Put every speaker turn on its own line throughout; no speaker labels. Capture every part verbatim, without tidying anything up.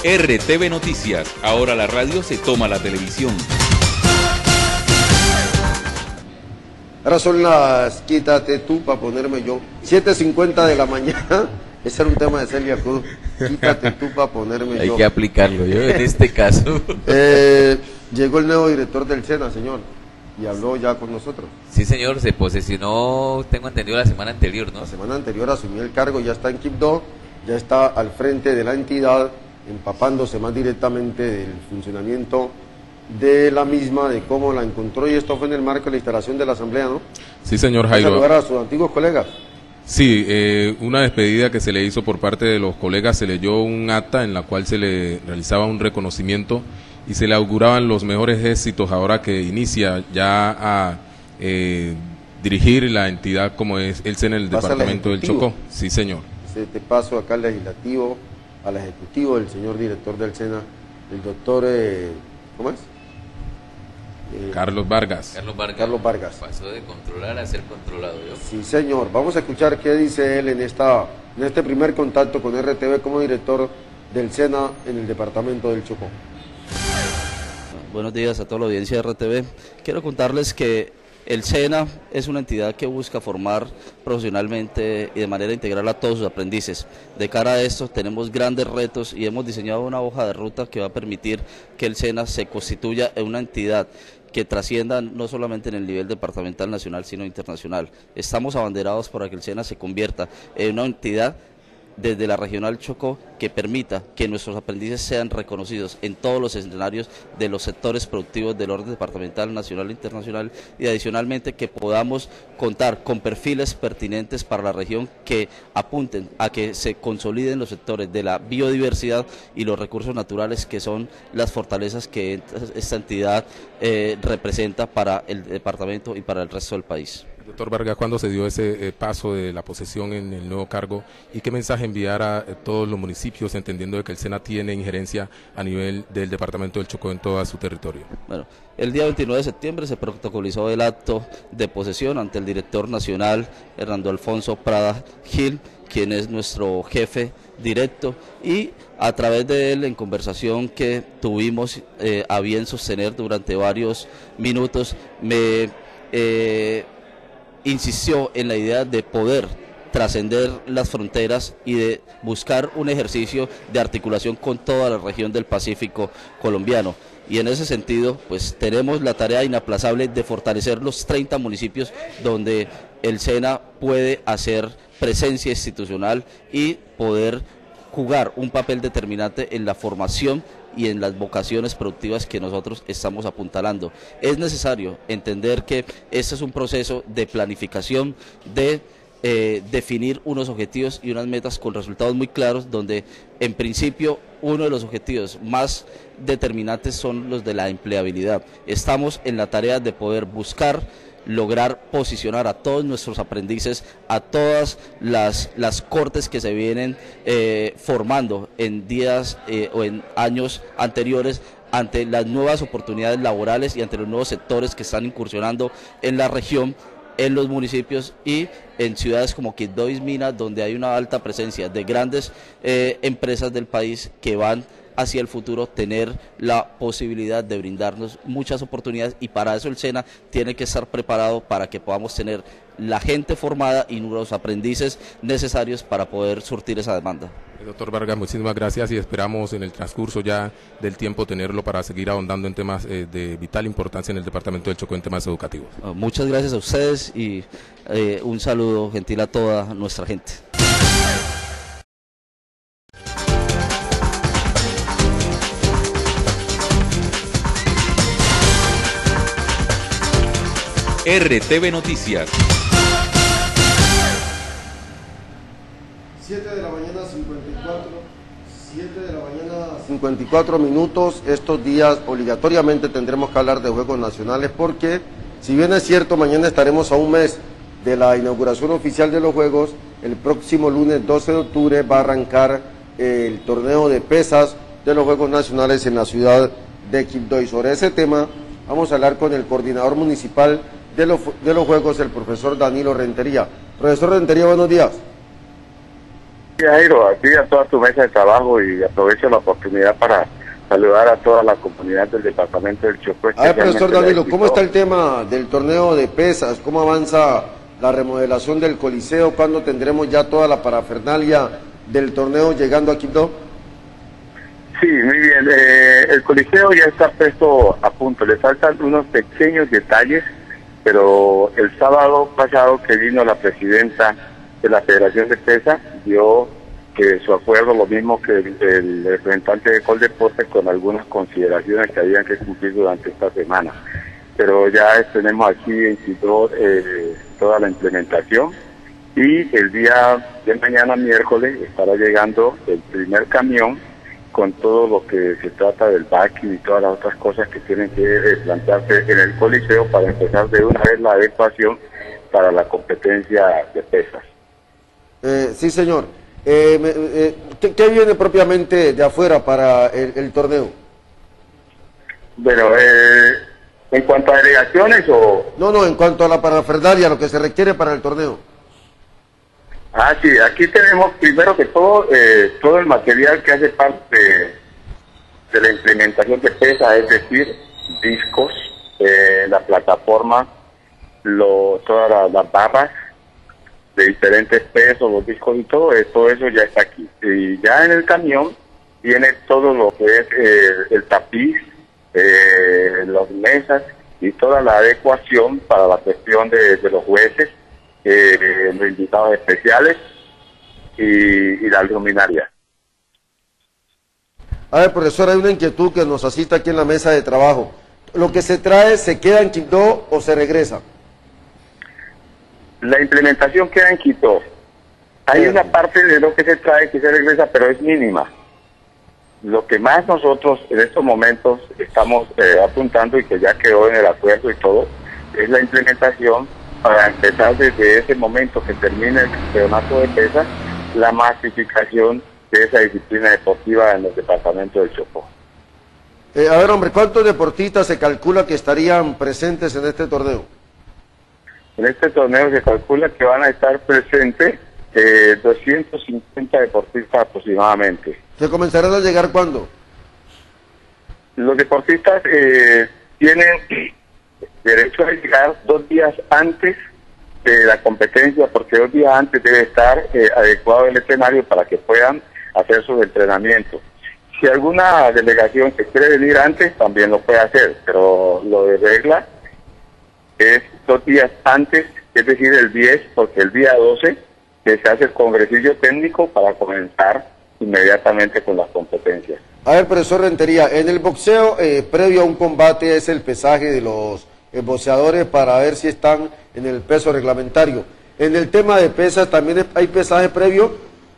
R T V Noticias, ahora la radio se toma la televisión.
Ahora son las, quítate tú para ponerme yo, siete cincuenta de la mañana. Ese era un tema de Celia Cruz, quítate tú para ponerme
Hay
yo.
Hay que aplicarlo, yo en este caso.
Eh, llegó el nuevo director del SENA, señor, y habló ya con nosotros.
Sí, señor, se posesionó, tengo entendido, la semana anterior, ¿no?
La semana anterior asumió el cargo, ya está en Quibdó, ya está al frente de la entidad, empapándose más directamente del funcionamiento de la misma, de cómo la encontró, y esto fue en el marco de la instalación de la asamblea, ¿no?
Sí, señor Jairo.
Saludar a sus antiguos colegas.
Sí, eh, una despedida que se le hizo por parte de los colegas, se leyó un acta en la cual se le realizaba un reconocimiento y se le auguraban los mejores éxitos ahora que inicia ya a eh, dirigir la entidad como es el SENA en el departamento del Chocó. Sí, señor.
Te paso acá al legislativo, al ejecutivo, el señor director del SENA, el doctor, eh, ¿cómo es?
Eh, Carlos Vargas.
Carlos Vargas.
Carlos Vargas.
Pasó de controlar a ser controlado, ¿yo?
Sí, señor. Vamos a escuchar qué dice él en esta en este primer contacto con R T V como director del SENA en el departamento del Chocó.
Buenos días a toda la audiencia de R T V. Quiero contarles que el SENA es una entidad que busca formar profesionalmente y de manera integral a todos sus aprendices. De cara a esto tenemos grandes retos y hemos diseñado una hoja de ruta que va a permitir que el SENA se constituya en una entidad que trascienda no solamente en el nivel departamental nacional, sino internacional. Estamos abanderados para que el SENA se convierta en una entidad desde la regional Chocó que permita que nuestros aprendices sean reconocidos en todos los escenarios de los sectores productivos del orden departamental, nacional e internacional, y adicionalmente que podamos contar con perfiles pertinentes para la región que apunten a que se consoliden los sectores de la biodiversidad y los recursos naturales, que son las fortalezas que esta entidad eh, representa para el departamento y para el resto del país.
Doctor Vargas, ¿cuándo se dio ese eh, paso de la posesión en el nuevo cargo y qué mensaje enviar a eh, todos los municipios, entendiendo de que el SENA tiene injerencia a nivel del departamento del Chocó en todo su territorio?
Bueno, el día veintinueve de septiembre se protocolizó el acto de posesión ante el director nacional Hernando Alfonso Prada Gil, quien es nuestro jefe directo, y a través de él, en conversación que tuvimos eh, a bien sostener durante varios minutos, me eh, insistió en la idea de poder trascender las fronteras y de buscar un ejercicio de articulación con toda la región del Pacífico colombiano. Y en ese sentido, pues tenemos la tarea inaplazable de fortalecer los treinta municipios donde el SENA puede hacer presencia institucional y poder jugar un papel determinante en la formación y en las vocaciones productivas que nosotros estamos apuntalando. Es necesario entender que este es un proceso de planificación, de eh, definir unos objetivos y unas metas con resultados muy claros, donde en principio uno de los objetivos más determinantes son los de la empleabilidad. Estamos en la tarea de poder buscar lograr posicionar a todos nuestros aprendices, a todas las, las cortes que se vienen eh, formando en días eh, o en años anteriores ante las nuevas oportunidades laborales y ante los nuevos sectores que están incursionando en la región, en los municipios y en ciudades como Quibdó y Mina, donde hay una alta presencia de grandes eh, empresas del país que van hacia el futuro tener la posibilidad de brindarnos muchas oportunidades, y para eso el SENA tiene que estar preparado para que podamos tener la gente formada y los aprendices necesarios para poder surtir esa demanda.
Doctor Vargas, muchísimas gracias y esperamos en el transcurso ya del tiempo tenerlo para seguir ahondando en temas eh, de vital importancia en el departamento del Chocó, en temas educativos.
Muchas gracias a ustedes y eh, un saludo gentil a toda nuestra gente.
R T V Noticias.
siete de la mañana cincuenta y cuatro, siete de la mañana cincuenta y cuatro minutos. Estos días obligatoriamente tendremos que hablar de Juegos Nacionales porque, si bien es cierto, mañana estaremos a un mes de la inauguración oficial de los Juegos, el próximo lunes doce de octubre va a arrancar el torneo de pesas de los Juegos Nacionales en la ciudad de Quibdó, y sobre ese tema vamos a hablar con el coordinador municipal de los, de los Juegos, el profesor Danilo Rentería. Profesor Rentería, buenos días.
Jairo, a ti y a toda tu mesa de trabajo, y aprovecho la oportunidad para saludar a toda la comunidad del departamento del Chocó.
A ver, profesor Danilo, ¿cómo está el tema del torneo de pesas? ¿Cómo avanza la remodelación del Coliseo? ¿Cuándo tendremos ya toda la parafernalia del torneo llegando a Quibdó?
Sí, muy bien. Eh, el Coliseo ya está puesto a punto. Le faltan unos pequeños detalles, pero el sábado pasado que vino la presidenta de la Federación de Pesas, dio que su acuerdo, lo mismo que el, el representante de Coldeportes, con algunas consideraciones que habían que cumplir durante esta semana. Pero ya tenemos aquí en Quibdó eh, toda la implementación, y el día de mañana, miércoles, estará llegando el primer camión con todo lo que se trata del backing y todas las otras cosas que tienen que eh, plantearse en el Coliseo para empezar de una vez la adecuación para la competencia de pesas.
Eh, sí, señor. Eh, me, eh, ¿qué, ¿Qué viene propiamente de afuera para el, el torneo?
Bueno, eh, en cuanto a delegaciones o...
No, no, en cuanto a la parafernalia, lo que se requiere para el torneo.
Ah, sí, aquí tenemos primero que todo, eh, todo el material que hace parte de, de la implementación de pesas, es decir, discos, eh, la plataforma, lo, todas las, las barras de diferentes pesos, los discos y todo, eh, todo eso ya está aquí. Y ya en el camión viene todo lo que es eh, el tapiz, eh, las mesas y toda la adecuación para la cuestión de, de los jueces, eh, los invitados especiales y, y la luminaria.
A ver, profesor, hay una inquietud que nos asista aquí en la mesa de trabajo. ¿Lo que se trae se queda en Quibdó o se regresa?
La implementación queda en Quito. Hay una parte de lo que se trae que se regresa, pero es mínima. Lo que más nosotros en estos momentos estamos eh, apuntando, y que ya quedó en el acuerdo y todo, es la implementación para empezar desde ese momento que termine el campeonato de pesas, la masificación de esa disciplina deportiva en los departamentos del Chocó.
Eh, a ver, hombre, ¿cuántos deportistas se calcula que estarían presentes en este torneo?
En este torneo se calcula que van a estar presentes eh, doscientos cincuenta deportistas aproximadamente.
¿Se comenzarán a llegar cuándo?
Los deportistas eh, tienen derecho a llegar dos días antes de la competencia, porque dos días antes debe estar eh, adecuado el escenario para que puedan hacer sus entrenamientos. Si alguna delegación se quiere venir antes, también lo puede hacer, pero lo de regla es dos días antes, es decir, el diez, porque el día doce que se hace el congresillo técnico para comenzar inmediatamente con las competencias.
A ver, profesor Rentería, en el boxeo, eh, previo a un combate, es el pesaje de los eh, boxeadores para ver si están en el peso reglamentario. En el tema de pesas, ¿también hay pesaje previo?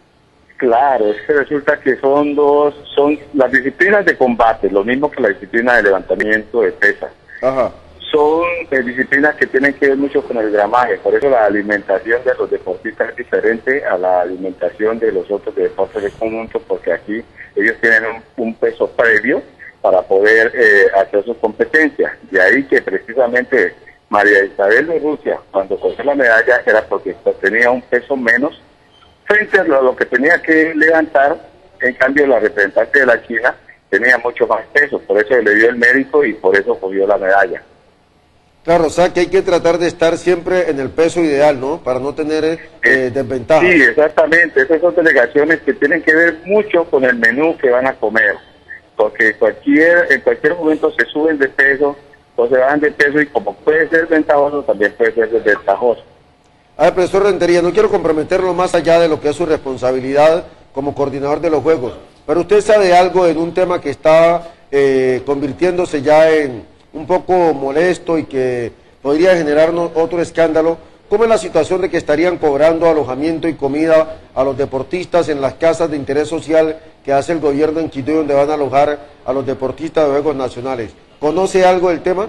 Claro, es que resulta que son dos, son las disciplinas de combate, lo mismo que la disciplina de levantamiento de pesas.
Ajá.
Son eh, disciplinas que tienen que ver mucho con el gramaje, por eso la alimentación de los deportistas es diferente a la alimentación de los otros deportes de conjunto, porque aquí ellos tienen un, un peso previo para poder eh, hacer sus competencias. De ahí que precisamente María Isabel de Rusia, cuando cogió la medalla, era porque tenía un peso menos frente a lo que tenía que levantar. En cambio, la representante de la China tenía mucho más peso, por eso le dio el mérito y por eso cogió la medalla.
Claro, o sea que hay que tratar de estar siempre en el peso ideal, ¿no? Para no tener eh, desventajas.
Sí, exactamente. Esas son delegaciones que tienen que ver mucho con el menú que van a comer, porque cualquier en cualquier momento se suben de peso o se bajan de peso, y como puede ser ventajoso, también puede ser desventajoso.
A ver, profesor Rentería, no quiero comprometerlo más allá de lo que es su responsabilidad como coordinador de los Juegos, pero usted sabe algo en un tema que está eh, convirtiéndose ya en un poco molesto y que podría generarnos otro escándalo. ¿Cómo es la situación de que estarían cobrando alojamiento y comida a los deportistas en las casas de interés social que hace el gobierno en Quito, donde van a alojar a los deportistas de Juegos Nacionales? ¿Conoce algo del tema?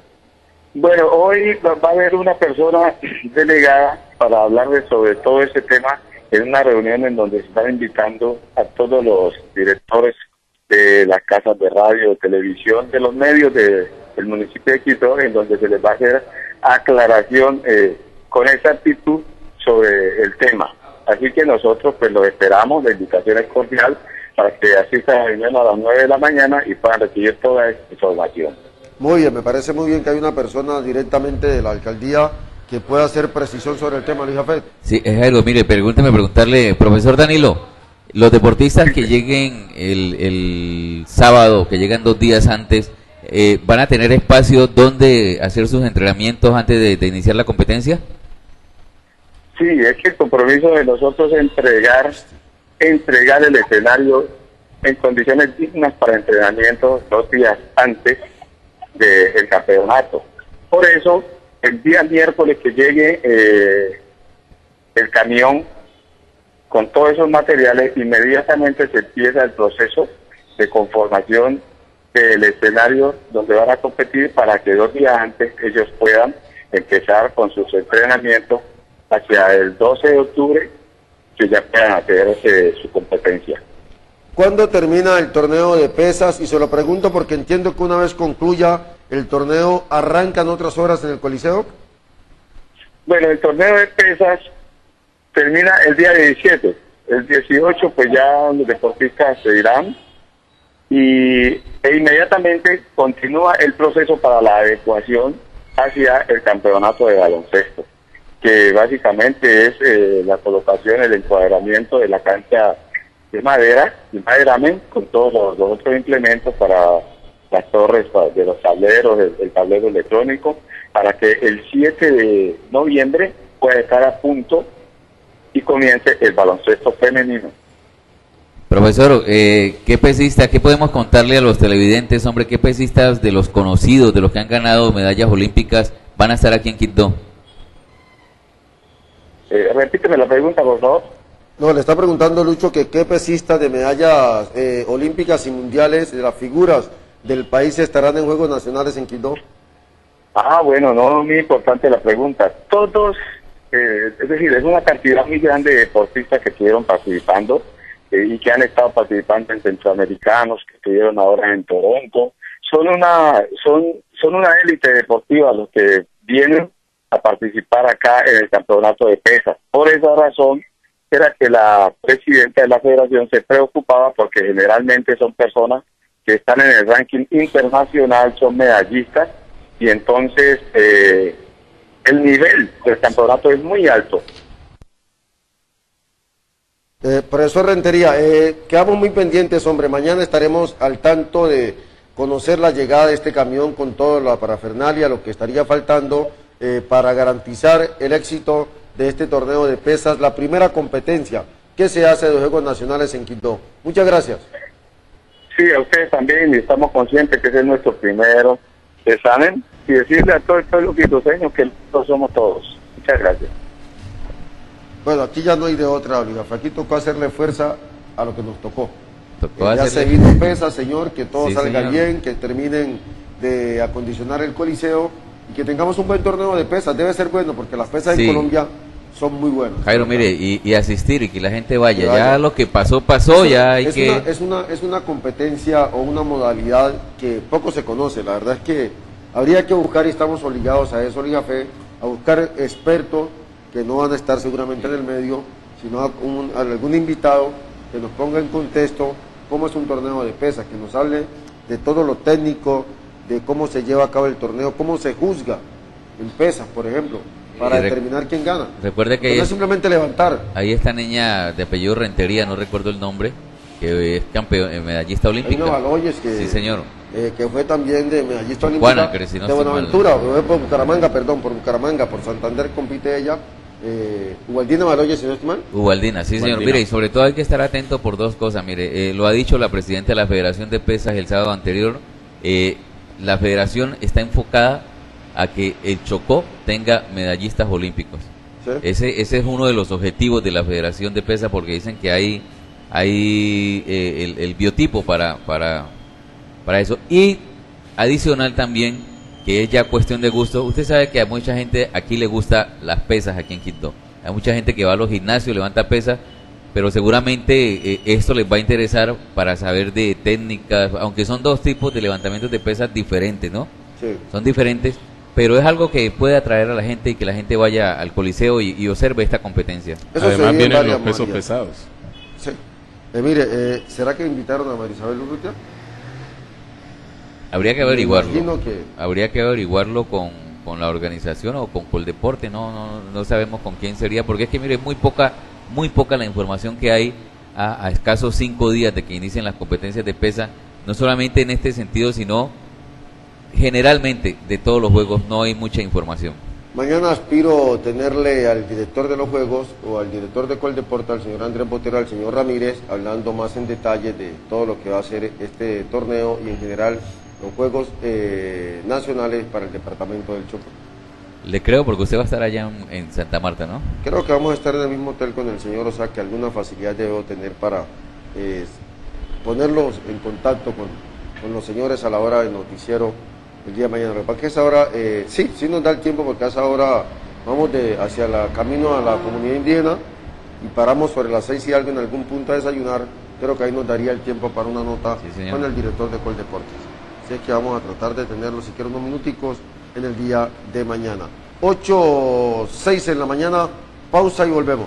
Bueno, hoy va a haber una persona delegada para hablar de sobre todo ese tema en una reunión en donde se están invitando a todos los directores de las casas de radio, de televisión, de los medios de, del municipio de Quito, en donde se les va a hacer aclaración eh, con exactitud sobre el tema. Así que nosotros pues los esperamos, la invitación es cordial para que asistan a la reunión a las nueve de la mañana y puedan recibir toda esta información.
Muy bien, me parece muy bien que hay una persona directamente de la alcaldía que pueda hacer precisión sobre el tema, Luis Jafet.
Sí, Jairo, mire, permítame preguntarle, profesor Danilo, los deportistas que lleguen el, el sábado, que llegan dos días antes, eh, ¿van a tener espacio donde hacer sus entrenamientos antes de, de iniciar la competencia?
Sí, es que el compromiso de nosotros es entregar, entregar el escenario en condiciones dignas para entrenamiento dos días antes del campeonato. Por eso, el día miércoles que llegue eh, el camión con todos esos materiales, inmediatamente se empieza el proceso de conformación del escenario donde van a competir para que dos días antes ellos puedan empezar con sus entrenamientos hacia el doce de octubre, que ya puedan hacer eh, su competencia.
¿Cuándo termina el torneo de pesas? Y se lo pregunto porque entiendo que una vez concluya el torneo, ¿arrancan otras horas en el Coliseo?
Bueno, el torneo de pesas termina el día diecisiete. El dieciocho pues ya los deportistas se irán y, e inmediatamente continúa el proceso para la adecuación hacia el campeonato de baloncesto, que básicamente es eh, la colocación, el encuadramiento de la cancha de madera y maderamen con todos los, los otros implementos para las torres de los tableros, el, el tablero electrónico, para que el siete de noviembre pueda estar a punto y comience el baloncesto femenino.
Profesor, eh, ¿qué pesista, qué podemos contarle a los televidentes, hombre, qué pesistas de los conocidos, de los que han ganado medallas olímpicas, van a estar aquí en Quibdó?
Eh, repíteme la pregunta, por favor.
No, le está preguntando Lucho que qué pesistas de medallas eh, olímpicas y mundiales de las figuras del país estarán en Juegos Nacionales en Quibdó.
Ah, bueno, no, muy importante la pregunta. Todos, eh, es decir, es una cantidad muy grande de deportistas que estuvieron participando eh, y que han estado participando en centroamericanos, que estuvieron ahora en Toronto. Son una, son, son una élite deportiva los que vienen a participar acá en el campeonato de pesas. Por esa razón era que la presidenta de la federación se preocupaba porque generalmente son personas que están en el ranking internacional, son medallistas, y entonces eh, el nivel del campeonato es muy alto.
Eh, profesor Rentería, eh, quedamos muy pendientes, hombre, mañana estaremos al tanto de conocer la llegada de este camión con toda la parafernalia, lo que estaría faltando eh, para garantizar el éxito de este torneo de pesas, la primera competencia que se hace de los Juegos Nacionales en Quibdó. Muchas gracias.
Sí, a ustedes también, y estamos conscientes que ese es nuestro primero examen, y decirle a todo el pueblo quibdoseño que nosotros somos todos. Muchas gracias.
Bueno, aquí ya no hay de otra, Oliva. Aquí tocó hacerle fuerza a lo que nos tocó.
Tocó
Eh, ya
hacerle-
se vino pesa, señor, que todo
Sí,
salga
señor.
bien, que terminen de acondicionar el coliseo y que tengamos un buen torneo de pesas. Debe ser bueno porque las pesas
Sí.
en Colombia son muy buenas.
Jairo, mire, y, y asistir y que la gente vaya.
Que vaya.
Ya lo que pasó, pasó, ya hay
es
que...
Una, es, una, es una competencia o una modalidad que poco se conoce. La verdad es que habría que buscar, y estamos obligados a eso, Liga Fe, a buscar expertos que no van a estar seguramente en el medio, sino a, un, a algún invitado que nos ponga en contexto cómo es un torneo de pesas, que nos hable de todo lo técnico, de cómo se lleva a cabo el torneo, cómo se juzga en pesas, por ejemplo, para
Y rec-
determinar quién gana.
Recuerde que
Porque no
ahí,
es
es-
simplemente levantar.
ahí esta niña de apellido Rentería, no recuerdo el nombre, que es campeón, eh, medallista
Hay
olímpica.
una Baloyes que,
Sí, señor.
eh, que fue también de medallista olímpica,
Juana, que si no
de
estoy
Buenaventura,
mal.
fue por Bucaramanga, perdón, por Bucaramanga, por Santander compite ella, eh, Ubaldina Baloyes, si no estoy mal.
Ubaldina, sí señor.
Ubaldina.
Mire, y sobre todo hay que estar atento por dos cosas. Mire, eh, lo ha dicho la presidenta de la Federación de Pesas el sábado anterior. eh, la federación está enfocada a que el Chocó tenga medallistas olímpicos.
¿Sí?
Ese, ese es uno de los objetivos de la Federación de Pesas, porque dicen que hay, hay eh, el, el biotipo para, para, para eso. Y adicional también, que es ya cuestión de gusto. Usted sabe que a mucha gente aquí le gusta las pesas aquí en Quibdó. Hay mucha gente que va a los gimnasios, levanta pesas, pero seguramente eh, esto les va a interesar para saber de técnicas, aunque son dos tipos de levantamientos de pesas diferentes, ¿no?
Sí.
Son diferentes, pero es algo que puede atraer a la gente y que la gente vaya al Coliseo y, y observe esta competencia.
Eso
Además vienen
varias
los pesos
modalidades.
pesados.
Sí. Eh, mire, eh, ¿será que invitaron a Marisabel Urrutia?
Habría que
Me
averiguarlo.
imagino que-
Habría que averiguarlo con, con la organización o con Coldeporte, no, no, no sabemos con quién sería, porque es que mire, es muy poca, muy poca la información que hay a, a escasos cinco días de que inicien las competencias de pesa, no solamente en este sentido, sino generalmente de todos los juegos no hay mucha información.
Mañana aspiro tenerle al director de los juegos o al director de Coldeporte, al señor Andrés Botero, al señor Ramírez, hablando más en detalle de todo lo que va a ser este torneo y en general los juegos eh, nacionales para el departamento del Chocó.
Le creo porque usted va a estar allá en, en Santa Marta, ¿no?
Creo que vamos a estar en el mismo hotel con el señor, o sea que alguna facilidad debo tener para eh, ponerlos en contacto con, con los señores a la hora del noticiero el día de mañana. Lo que pasa es que a esa hora, eh, sí, sí nos da el tiempo porque a esa hora vamos de hacia el camino a la comunidad indígena y paramos sobre las seis y algo en algún punto a desayunar. Creo que ahí nos daría el tiempo para una nota
Sí, señor.
con el director de Coldeportes. Así es que vamos a tratar de tenerlo siquiera unos minuticos en el día de mañana. ocho, seis en la mañana, pausa y volvemos.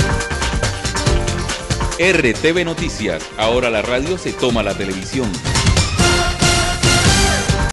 R T V Noticias, ahora la radio se toma la televisión.